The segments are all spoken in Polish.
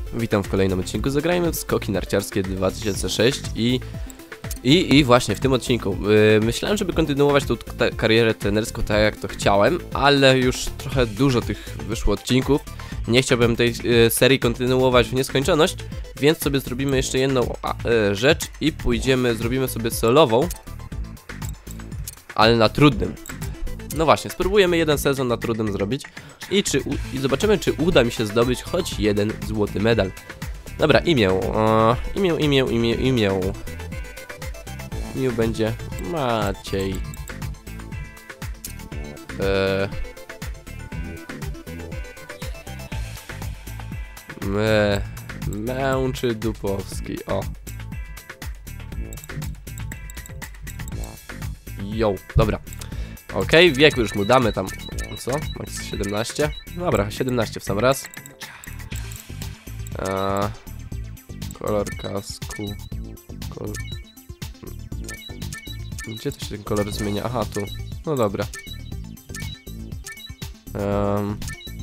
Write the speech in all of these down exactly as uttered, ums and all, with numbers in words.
Witam w kolejnym odcinku. Zagrajmy w Skoki Narciarskie dwa tysiące sześć i, i, i właśnie w tym odcinku yy, myślałem, żeby kontynuować tą karierę trenerską tak jak to chciałem, ale już trochę dużo tych wyszło odcinków. Nie chciałbym tej yy, serii kontynuować w nieskończoność, więc sobie zrobimy jeszcze jedną a, yy, rzecz i pójdziemy, zrobimy sobie solową, ale na trudnym. No właśnie, spróbujemy jeden sezon na trudnym zrobić i, czy, i zobaczymy, czy uda mi się zdobyć choć jeden złoty medal. Dobra, imię, o, imię, imię, imię, imię. Imię będzie Maciej. Eee. Me, Męczy Dupowski, o. Jo, dobra. Okej, okay, wiek już mu damy tam, co? Max siedemnaście? Dobra, siedemnaście w sam raz. Eee, kolor kasku. Kolor... Gdzie to się ten kolor zmienia? Aha, tu. No dobra. Um.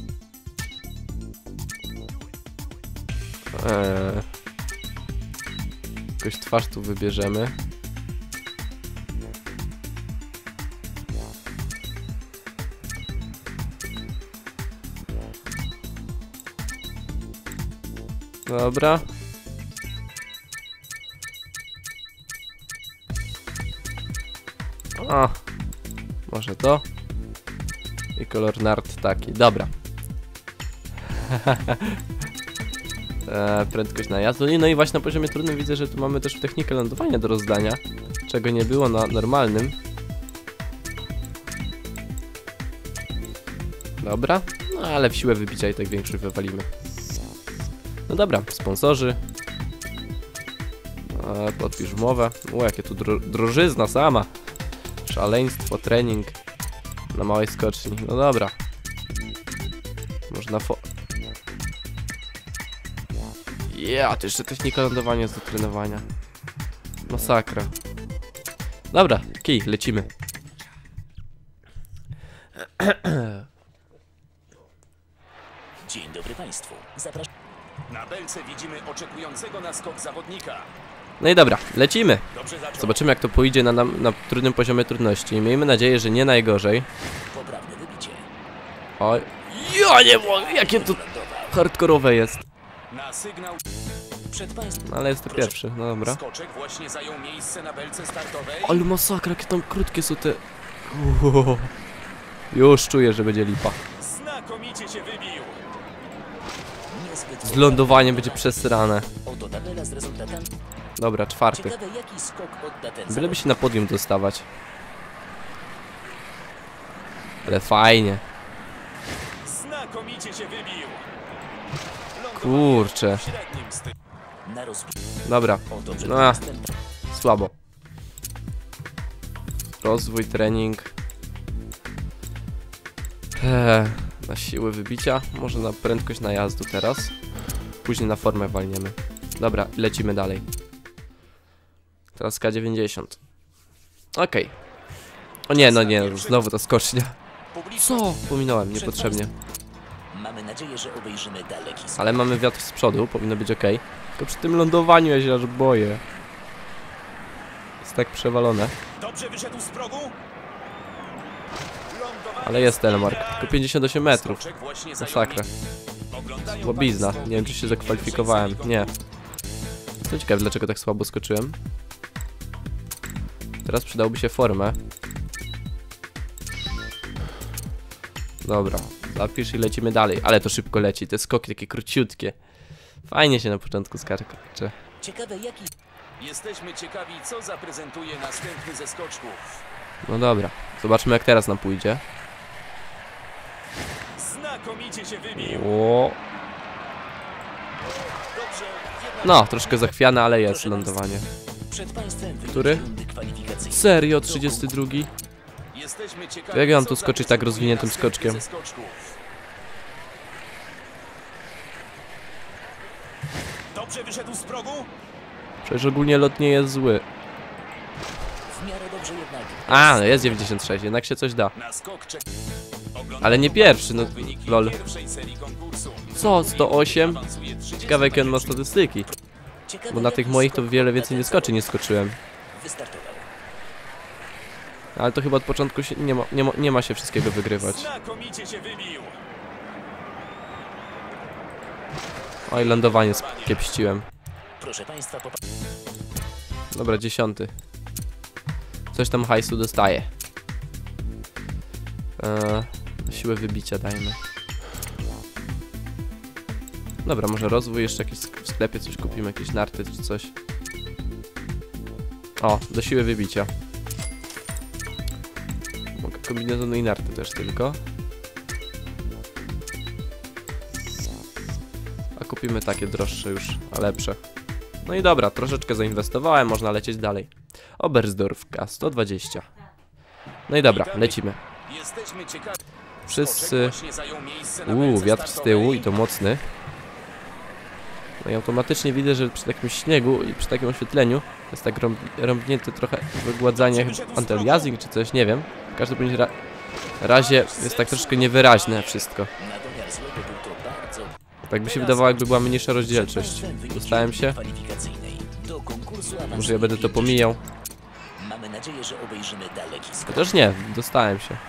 Eee. Jakąś twarz tu wybierzemy. Dobra. A, może to. I kolor nart taki. Dobra. e, prędkość najazdu. No i właśnie na poziomie trudnym widzę, że tu mamy też technikę lądowania do rozdania, czego nie było na normalnym. Dobra. No ale w siłę wybicia i tak większość wywalimy. No dobra, sponsorzy. E, podpisz umowę. O, jakie tu dro drożyzna sama. Szaleństwo, trening na małej skoczni. No dobra. Można fo... Ja, to jeszcze technika lądowania jest do trenowania. Masakra. Dobra, kij, lecimy. Dzień dobry Państwu. Zapraszam. Na belce widzimy oczekującego na skok zawodnika. No i dobra, lecimy. Zobaczymy, jak to pójdzie na, na, na trudnym poziomie trudności. Miejmy nadzieję, że nie najgorzej. Poprawne wybicie. Oj. Ja nie mogę, jakie to hardkorowe jest. Na sygnał przed Państwem. Ale jest to pierwszy, no dobra. Skoczek właśnie zajął miejsce na belce startowej. Ale masakra, jakie tam krótkie są te... Uuu. Już czuję, że będzie lipa. Znakomicie się wybił. Z lądowaniem będzie przesrane. Oto tabela z rezultatami. Dobra, czwarty. Ciekawe, jaki skok odda ten Byleby się na podium dostawać. Ale fajnie. Znakomicie się wybił. Kurczę. Na roz... Dobra. Oto No, słabo. Rozwój, trening. Eee, na siłę wybicia. Może na prędkość najazdu teraz. Później na formę walniemy. Dobra, lecimy dalej. Teraz K dziewięćdziesiąt. Okej. Okay. O nie, no nie, znowu ta skocznia. Co? Pominąłem, niepotrzebnie. Mamy nadzieję, że obejrzymy daleki skok. Ale mamy wiatr z przodu, powinno być ok. Tylko przy tym lądowaniu ja się aż boję. Jest tak przewalone. Dobrze wyszedł z progu. Ale jest telemark. Tylko pięćdziesiąt osiem metrów. Masakra. Łobizna. Nie wiem, czy się zakwalifikowałem. Nie. Jestem ciekawy, dlaczego tak słabo skoczyłem. Teraz przydałoby się formę. Dobra. Zapisz i lecimy dalej. Ale to szybko leci. Te skoki takie króciutkie. Fajnie się na początku skacze. Ciekawe, jaki... Jesteśmy ciekawi, co zaprezentuje następny ze skoczków. No dobra. Zobaczmy, jak teraz nam pójdzie. Znakomicie się wybił. O. No, troszkę zachwiane, ale jest lądowanie. Przed państwem Który? Serio, trzydziesty drugi? To jak ja mam tu skoczyć tak rozwiniętym skoczkiem? Dobrze wyszedł z progu. Przecież ogólnie lot nie jest zły. W miarę dobrze jednak. A, no jest dziewięćdziesiąt sześć, jednak się coś da. Na skok czek... Ale nie pierwszy, no lol. Co? sto osiem? Ciekawe jakie on ma statystyki. Bo na tych moich to wiele więcej nie skoczy, nie skoczyłem. Ale to chyba od początku się nie ma, nie ma, nie ma się wszystkiego wygrywać. Oj, lądowanie skiepściłem. Dobra, dziesiąty. Coś tam hajsu dostaje. Eee, siłę wybicia dajmy. Dobra, może rozwój jeszcze jakiś w sklepie coś kupimy, jakieś narty czy coś. O, do siły wybicia. Mogę kombinezony i narty też tylko. A kupimy takie droższe już, a lepsze. No i dobra, troszeczkę zainwestowałem, można lecieć dalej. Oberstdorfka, sto dwadzieścia. No i dobra, lecimy. Wszyscy... Uuu, wiatr z tyłu i to mocny. No i automatycznie widzę, że przy takim śniegu i przy takim oświetleniu jest tak rąb rąbnięte trochę wygładzanie antyaliasing czy coś, nie wiem. W każdym bądź ra razie jest tak troszkę niewyraźne wszystko. Tak by się wydawało, jakby była mniejsza rozdzielczość. Dostałem się. Może ja będę to pomijał. Chociaż nie, dostałem się.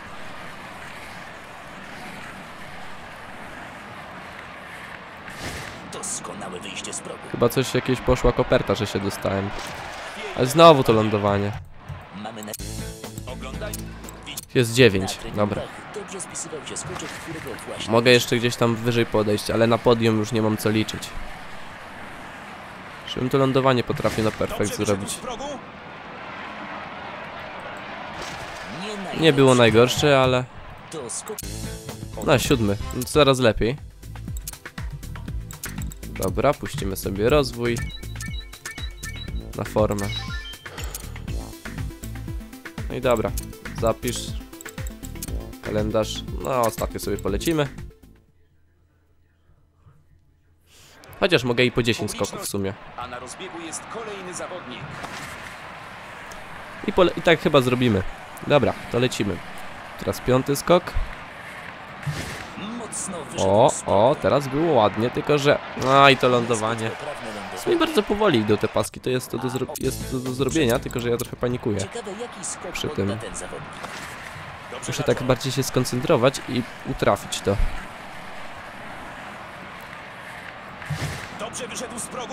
Chyba coś jakieś poszła koperta, że się dostałem. Ale znowu to lądowanie. Jest dziewięć, dobra. Mogę jeszcze gdzieś tam wyżej podejść, ale na podium już nie mam co liczyć. Żebym to lądowanie potrafił na perfekt zrobić. Nie było najgorsze, ale... No, siódmy, no to zaraz lepiej. Dobra, puścimy sobie rozwój na formę. No i dobra, zapisz kalendarz. No, ostatnio sobie polecimy. Chociaż mogę i po dziesięć skoków w sumie. A na rozbiegu jest kolejny zawodnik. I, I tak chyba zrobimy. Dobra, to lecimy. Teraz piąty skok. O, o, teraz było ładnie, tylko że... A, i to lądowanie. W sumie bardzo powoli idą te paski, to jest to do, zro... jest to do zrobienia, tylko że ja trochę panikuję przy tym. Muszę tak bardziej się skoncentrować i utrafić to. Dobrze wyszedł z progu.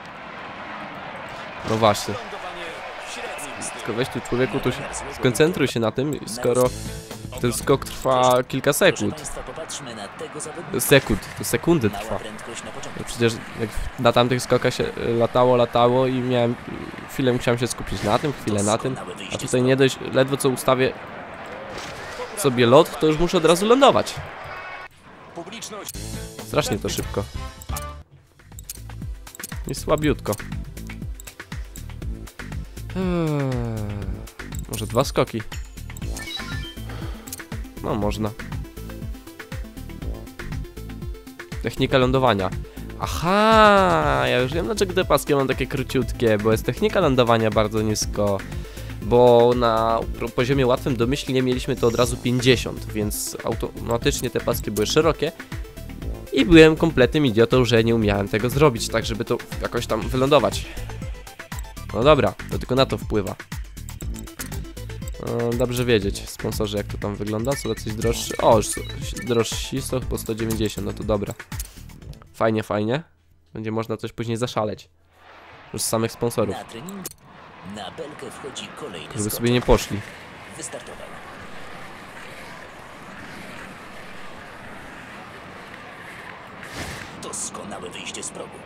No właśnie. Tylko weź tu człowieku, tu się skoncentruj się na tym, skoro ten skok trwa kilka sekund. Sekund, to sekundy trwa. No przecież jak na tamtych skokach się latało, latało i miałem... Chwilę musiałem się skupić na tym, chwilę na tym. A tutaj nie dość, ledwo co ustawię sobie lot, to już muszę od razu lądować. Strasznie to szybko. I słabiutko. Eee, może dwa skoki. No można. Technika lądowania. Aha, ja już wiem, dlaczego te paski mam takie króciutkie, bo jest technika lądowania bardzo nisko. Bo na poziomie łatwym domyślnie mieliśmy to od razu pięćdziesiąt, więc automatycznie te paski były szerokie. I byłem kompletnym idiotą, że nie umiałem tego zrobić, tak żeby to jakoś tam wylądować. No dobra, to tylko na to wpływa. No, dobrze wiedzieć, sponsorzy, jak to tam wygląda, są jacyś droższy. O, już drożsi są po sto dziewięćdziesiąt, no to dobra. Fajnie, fajnie. Będzie można coś później zaszaleć. Już z samych sponsorów. Na belkę wchodzi kolejny żeby sobie nie poszli. Wystartował. Doskonałe wyjście z progu.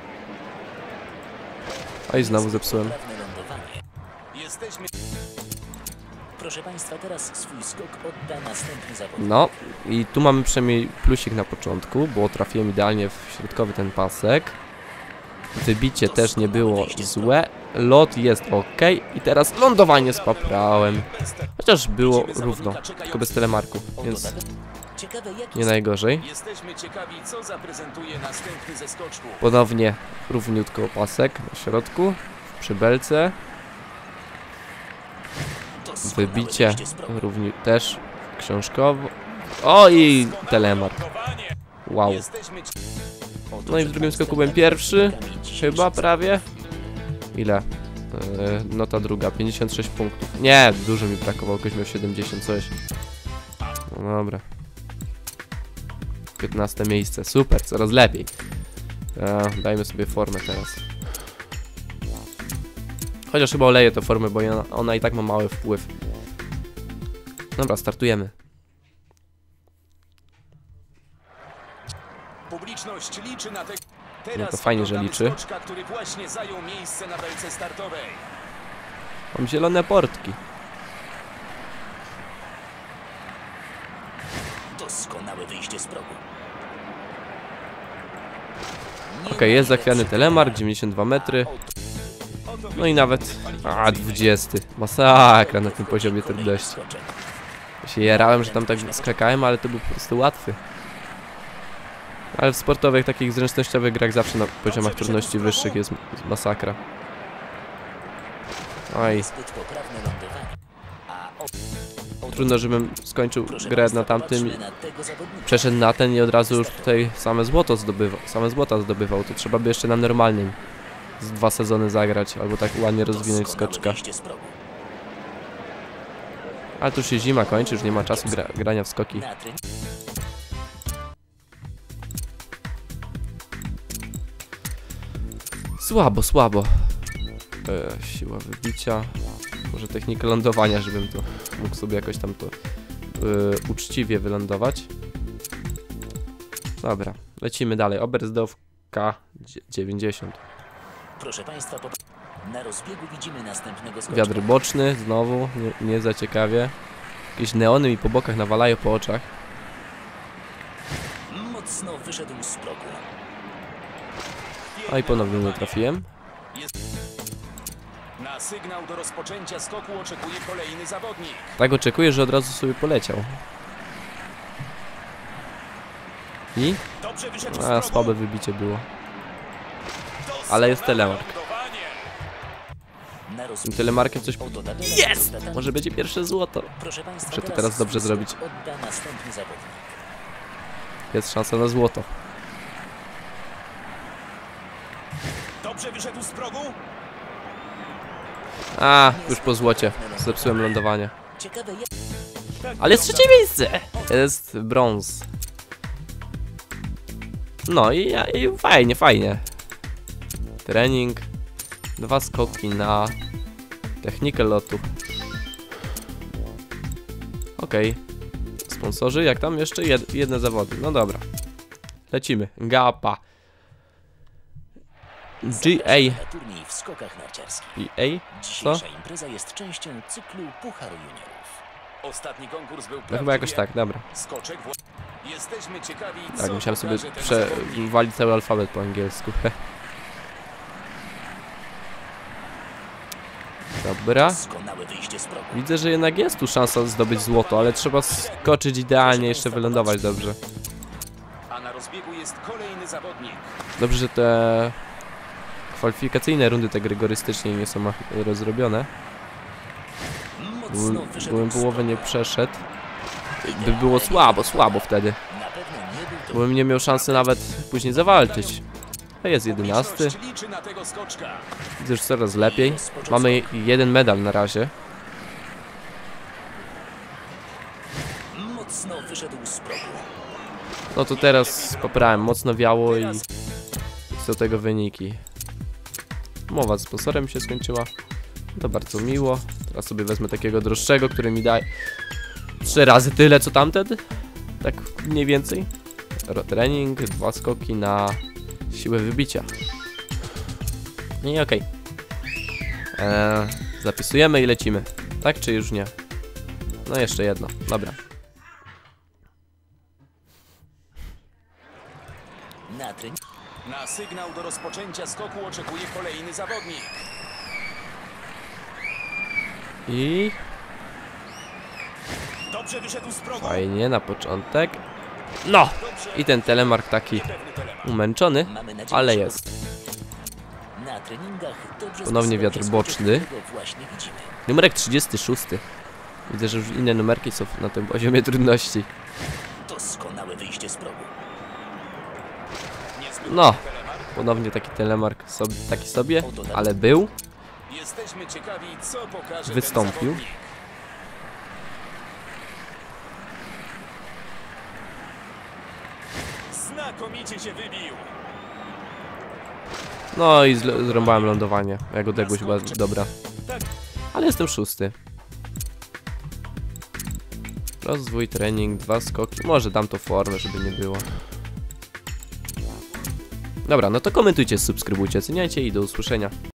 A i znowu zepsułem. Jesteśmy... Proszę Państwa, teraz swój skok odda następny zawodnik. No i tu mamy przynajmniej plusik na początku, bo trafiłem idealnie w środkowy ten pasek. Wybicie też nie było złe. Lot jest ok. I teraz lądowanie z paprałem. Chociaż było równo, tylko bez telemarku, więc nie najgorzej. Jesteśmy ciekawi, co zaprezentuje następny ze skoczków. Ponownie równiutko pasek na środku, przy belce. Wybicie równi też książkowo, O i telemark. Wow. Jesteśmy... No i w drugim skoku byłem pierwszy. Chyba prawie. Ile? Yy, no ta druga, pięćdziesiąt sześć punktów. Nie, dużo mi brakowało, ktoś miał siedemdziesiąt coś. No dobra. piętnaste miejsce, super, coraz lepiej. E, dajmy sobie formę teraz. Chociaż chyba oleję tę formę, bo ona, ona i tak ma mały wpływ. Dobra, startujemy. Publiczność liczy na te... No to fajnie, że liczy. Skoczka, który właśnie zajął miejsce na belce startowej. Mam zielone portki. Doskonałe wyjście z progu. Okej, okay, jest zachwiany telemark, dziewięćdziesiąt dwa metry. No i nawet... A, dwudziesty. Masakra na tym poziomie trudności. Ja się jarałem, że tam tak skakałem, ale to był po prostu łatwy. Ale w sportowych, takich zręcznościowych grach zawsze na poziomach trudności wyższych jest masakra. Oj. Trudno, żebym skończył grę na tamtym, przeszedł na ten i od razu już tutaj same złoto zdobywał, same złota zdobywał. To trzeba by jeszcze na normalnym z dwa sezony zagrać, albo tak ładnie rozwinąć skoczka. Ale tu już się zima kończy, już nie ma czasu gra, grania w skoki. Słabo, słabo. E, siła wybicia. Może technika lądowania, żebym to mógł sobie jakoś tam to e, uczciwie wylądować. Dobra, lecimy dalej. Oberstdorf-K dziewięćdziesiąt. Proszę Państwa, na rozbiegu widzimy następnego skoczka. Wiatr boczny, znowu, nie, nie za ciekawie. Jakieś neony mi po bokach nawalają po oczach. Mocno wyszedł z progu. A i ponownie nie trafiłem. Na sygnał do rozpoczęcia skoku oczekuje kolejny zawodnik. Tak oczekuję, że od razu sobie poleciał. I? A, słabe wybicie było. Ale jest telemark. Tym telemarkiem coś... Jest! Może będzie pierwsze złoto. Muszę to teraz dobrze zrobić. Jest szansa na złoto. Dobrze wyszedł z progu. A, już po złocie. Zepsułem lądowanie. Ale jest trzecie miejsce! Jest brąz. No i, i fajnie, fajnie. Trening. Dwa skoki na technikę lotu. Okej. Okay. Sponsorzy, jak tam jeszcze jed, jedne zawody. No dobra. Lecimy. Gapa. G A. Turniej w skokach narciarskich. G A? Co? Dzisiejsza impreza jest częścią cyklu Pucharu Juniorów. Ostatni konkurs był no chyba jakoś tak, dobra. Skoczek w... Jesteśmy ciekawi, tak, co musiałem sobie przewalić cały alfabet po angielsku. Dobra. Widzę, że jednak jest tu szansa zdobyć złoto, ale trzeba skoczyć idealnie, jeszcze wylądować dobrze. A na rozbiegu jest kolejny zawodnik. Dobrze, że te kwalifikacyjne rundy tak rygorystycznie nie są rozrobione. Byłem, byłem połowę nie przeszedł. By było słabo, słabo wtedy. Bym nie miał szansy nawet później zawalczyć. To jest jedenasty. Widzę już coraz lepiej. Mamy jeden medal na razie. No to teraz poprałem, mocno wiało i co tego wyniki. Umowa z sponsorem się skończyła. To bardzo miło. Teraz sobie wezmę takiego droższego, który mi daje trzy razy tyle co tamten. Tak mniej więcej. Trening, dwa skoki na siłę wybicia. I okej. Okay. Eee, zapisujemy i lecimy. Tak czy już nie? No jeszcze jedno. Dobra. Na sygnał do rozpoczęcia skoku oczekuje kolejny zawodnik. I... Dobrze wyszedł z progu. Fajnie, na początek. No! I ten telemark taki umęczony, ale jest. Ponownie wiatr boczny. Numerek trzydziesty szósty. Widzę, że już inne numerki są na tym poziomie trudności. Doskonałe wyjście z progu. No, ponownie taki telemark sobie, taki sobie, ale był. Jesteśmy ciekawi, co pokaże Wystąpił. ten zawodnik. Znakomicie się wybił. No i zl- zrąbałem lądowanie. Jak odległość była dobra. Tak, Ale jestem szósty. Rozwój, trening, dwa skoki. Może dam to formę, żeby nie było. Dobra, no to komentujcie, subskrybujcie, oceniajcie i do usłyszenia.